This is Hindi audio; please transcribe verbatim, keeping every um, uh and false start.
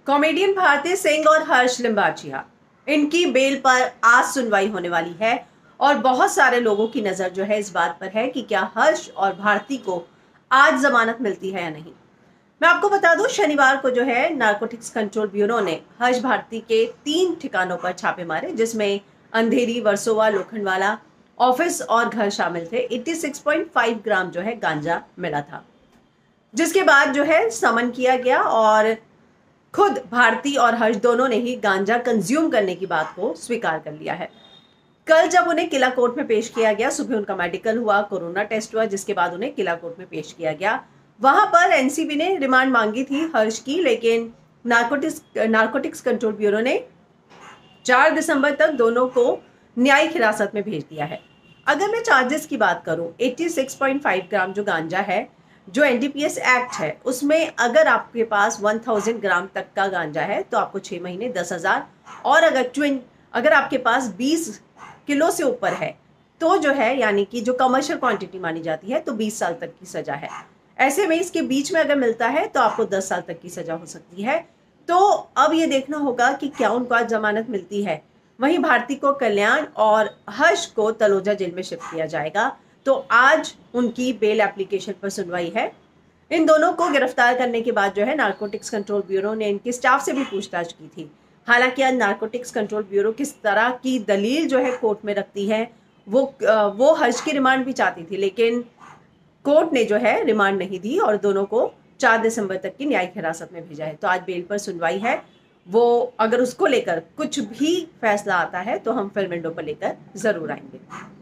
कॉमेडियन भारती सिंह और हर्ष लिम्बाचिया, इनकी बेल पर आज सुनवाई होने वाली है और बहुत सारे लोगों की नजर जो है इस बात पर है कि क्या हर्ष और भारती को आज जमानत मिलती है या नहीं। मैं आपको बता दूं, शनिवार को जो है नारकोटिक्स कंट्रोल ब्यूरो ने हर्ष भारती के तीन ठिकानों पर छापे मारे, जिसमें अंधेरी, वर्सोवा, लोखंडवाला ऑफिस और घर शामिल थे। छियासी पॉइंट पाँच ग्राम जो है गांजा मिला था, जिसके बाद जो है समन किया गया और खुद भारती और हर्ष दोनों ने ही गांजा कंज्यूम करने की बात को स्वीकार कर लिया है। कल जब उन्हें किला कोर्ट में पेश किया गया, सुबह उनका मेडिकल हुआ, कोरोना टेस्ट हुआ, जिसके बाद उन्हें किला कोर्ट में पेश किया गया। वहां पर एनसीबी ने रिमांड मांगी थी हर्ष की, लेकिन नारकोटिक्स नारकोटिक्स कंट्रोल ब्यूरो ने चार दिसंबर तक दोनों को न्यायिक हिरासत में भेज दिया है। अगर मैं चार्जेस की बात करूं, छियासी पॉइंट पाँच ग्राम जो गांजा है, जो एनडीपीएस एक्ट है उसमें अगर आपके पास एक हज़ार ग्राम तक का गांजा है तो आपको छह महीने दस हजार, और अगर ट्विन अगर आपके पास बीस किलो से ऊपर है तो जो है यानी कि जो कमर्शियल क्वांटिटी मानी जाती है तो बीस साल तक की सजा है। ऐसे में इसके बीच में अगर मिलता है तो आपको दस साल तक की सजा हो सकती है। तो अब ये देखना होगा कि क्या उनको आज जमानत मिलती है। वहीं भारती को कल्याण और हर्ष को तलोजा जेल में शिफ्ट किया जाएगा। तो आज उनकी बेल एप्लीकेशन पर सुनवाई है। इन दोनों को गिरफ्तार करने के बाद जो है नारकोटिक्स कंट्रोल ब्यूरो ने इनके स्टाफ से भी पूछताछ की थी। हालांकि आज नारकोटिक्स कंट्रोल ब्यूरो किस तरह की दलील जो है कोर्ट में रखती है, वो वो हर्ष की रिमांड भी चाहती थी, लेकिन कोर्ट ने जो है रिमांड नहीं दी और दोनों को चार दिसंबर तक की न्यायिक हिरासत में भेजा है। तो आज बेल पर सुनवाई है। वो अगर उसको लेकर कुछ भी फैसला आता है तो हम फिल्म विंडो पर लेकर जरूर आएंगे।